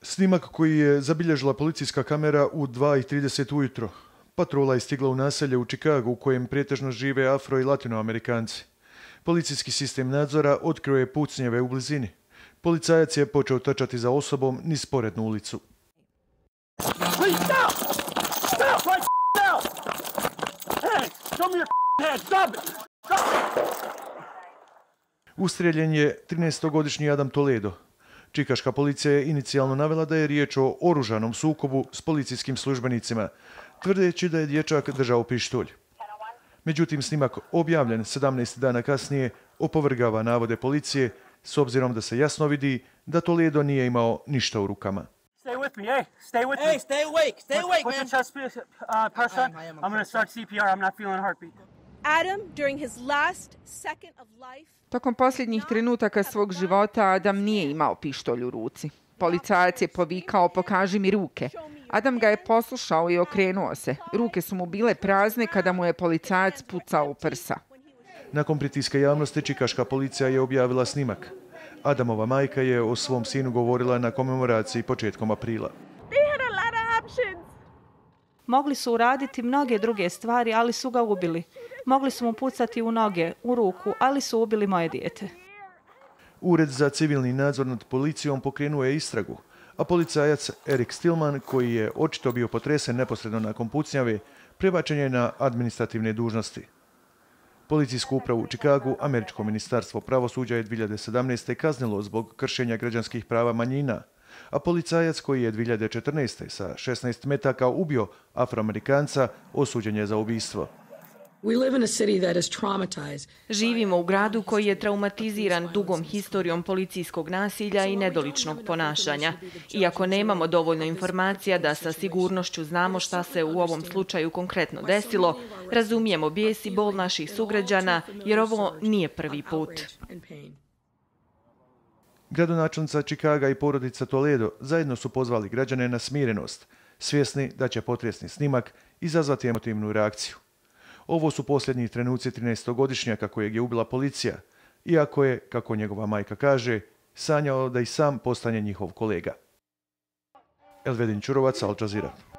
Snimak koji je zabilježila policijska kamera u 2:30 ujutro. Patrola je stigla u naselje u Čikagu u kojem pretežno žive Afro- i Latinoamerikanci. Policijski sistem nadzora otkrio je pucnjeve u blizini. Policajac je počeo trčati za osobom niz sporednu ulicu. Ustrijeljen je 13-godišnji Adam Toledo. Čikaška policija je inicijalno navela da je riječ o oružanom sukobu s policijskim službenicima, tvrdeći da je dječak držao pištolj. Međutim, snimak objavljen 17 dana kasnije opovrgava navode policije, s obzirom da se jasno vidi da Toledo nije imao ništa u rukama. Stay with me, hey, stay with me. Hey, stay awake, Put man. your chest press on. I'm going to start CPR. I'm not feeling a heartbeat. Adam, during his last second of life, Tokom posljednjih trenutaka svog života Adam nije imao pištolj u ruci. Policajac je povikao pokaži mi ruke. Adam ga je poslušao i okrenuo se. Ruke su mu bile prazne kada mu je policajac pucao u prsa. Nakon pritiska javnosti, čikaška policija je objavila snimak. Adamova majka je o svom sinu govorila na komemoraciji početkom aprila. Mogli su uraditi mnoge druge stvari, ali su ga ubili. Mogli su mu pucati u noge, u ruku, ali su ubili moje dijete. Ured za civilni nadzor nad policijom pokrenuo je istragu, a policajac Erik Stillman, koji je očito bio potresen neposredno nakon pucnjave, prebačen je na administrativne dužnosti. Policijsku upravu u Čikagu američko ministarstvo pravosuđa je 2017. kaznilo zbog kršenja građanskih prava manjina, a policajac koji je 2014. sa 16 metaka ubio Afroamerikanca osuđen je za ubistvo. Živimo u gradu koji je traumatiziran dugom historijom policijskog nasilja i nedoličnog ponašanja. Iako nemamo dovoljno informacija da sa sigurnošću znamo šta se u ovom slučaju konkretno desilo, razumijemo bijes i bol naših sugrađana jer ovo nije prvi put. Gradonačelnica Čikaga i porodica Toledo zajedno su pozvali građane na smirenost, svjesni da će potresni snimak izazvati emotivnu reakciju. Ovo su posljednji trenuci 13-godišnjaka kojeg je ubila policija, iako je, kako njegova majka kaže, sanjao da i sam postane njihov kolega. Elvedin Čurovac, Al Jazeera.